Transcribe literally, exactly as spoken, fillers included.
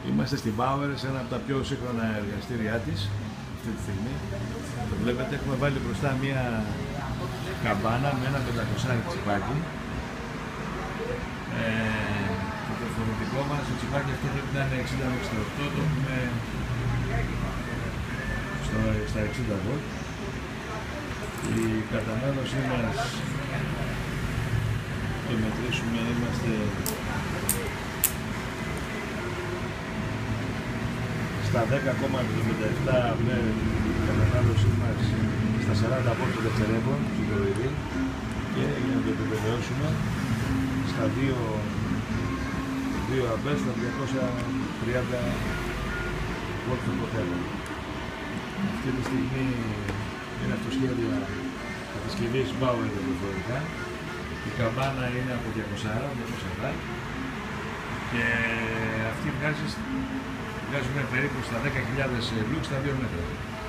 Είμαστε στην Bauer, σε ένα από τα πιο σύγχρονα εργαστήριά της αυτή τη στιγμή. Το βλέπετε, έχουμε βάλει μπροστά μια καμπάνα με ένα πεντακόσια τσιπάκι. Ε, και το φορητικό μας, το τσιπάκι αυτό πρέπει να είναι εξήντα με εξήντα οκτώ, το έχουμε στο, στα εξήντα βολτ. Η κατανάλωσή μας, το μετρήσουμε, είμαστε στα δέκα κόμμα εβδομήντα επτά με την κατανάλωσή μας στα σαράντα βολτ το δευτερεύον ψυχολογική, και για να το επιβεβαιώσουμε στα δύο αμπέρ στα διακόσια τριάντα βολτ το πρωτεύον. Αυτή τη στιγμή είναι αυτοσχέδια κατασκευής Bauer δεδοφορικά. Η καμπάνα είναι από διακόσια βατ και αυτή βγάζει, βγάζουμε περίπου στα δέκα χιλιάδες λουξ στα δύο μέτρα.